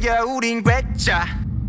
즐겨 우린 괴짜.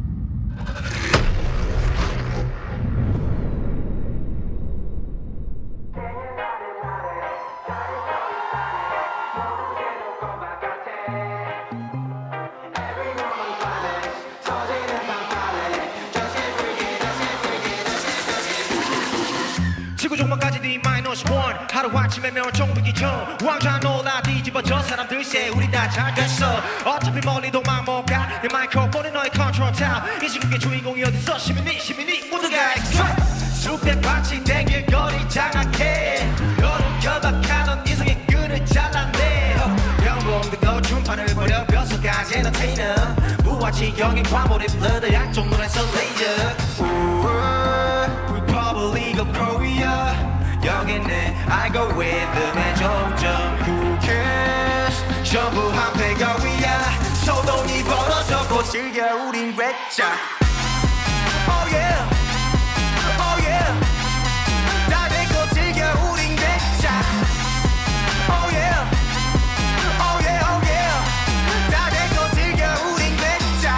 지구 종말까지 네 마이너스 원 하루아침에 명을 종비기 전 왕좌 놀라 뒤집어져 사람들 새 우리 다 잘 됐어 어차피 멀리 도망 못 가 내 마이크로폰이 너의 컨트롤 타워 이 시국의 주인공이 어딨어 시민이 모두가 엑스트라 숲에 밭이 댕길 거리 장악해 너는 결박하던 이성의 끈을 잘랐네 병봉들도 준판을 버려 뼛속까지 엔터테이너 무화지경의 과몰입 블러드 양쪽 눈에서 레이저 Republic of Korea 여긴 내 알고 리듬의 종점 Who cares 전부 한패 거위야 소동이 벌어졌고 즐겨 우린 괴짜. Oh yeah Oh yeah 다 됐고 즐겨 우린 괴짜. Oh yeah Oh yeah Oh yeah 다 됐고 즐겨 우린 괴짜.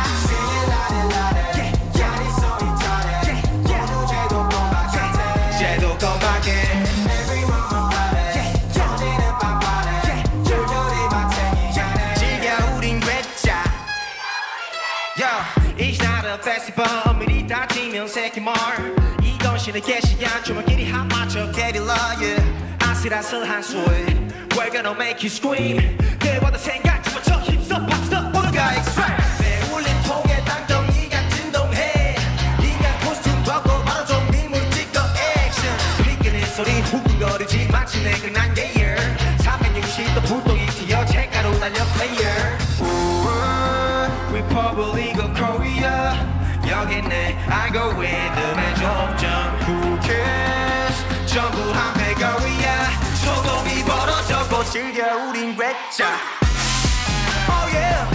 쟤도 껌하게 즐겨 우린 괴짜. It's not a festival 미리 다치면 새끼말 이건 신의 계시야 조명끼리 한 맞춰 게릴라 yeah. 아슬아슬한 소리 We're gonna make you scream 대화도 생각 집어쳐 힙스톱 팝스톱 모두가 extract 내 울린 통에 땅덩이가 진동해 인간 코스튬 벗고 바로 좀비물 찍어 액션 피끼는 소리 후끈거리지 마침내 끝난 예열 360도 불똥이 튀어 책가로 날려 플레이어 Republic of Korea 여긴 내 알고 리듬의 종점 Who cares 전부 한패 거위야 소동이 벌어졌고 즐겨 우린 괴짜. Oh yeah